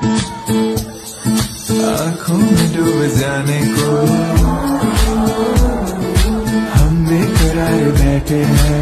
आंखों में डूब जाने को हम बेकरार बैठे हैं।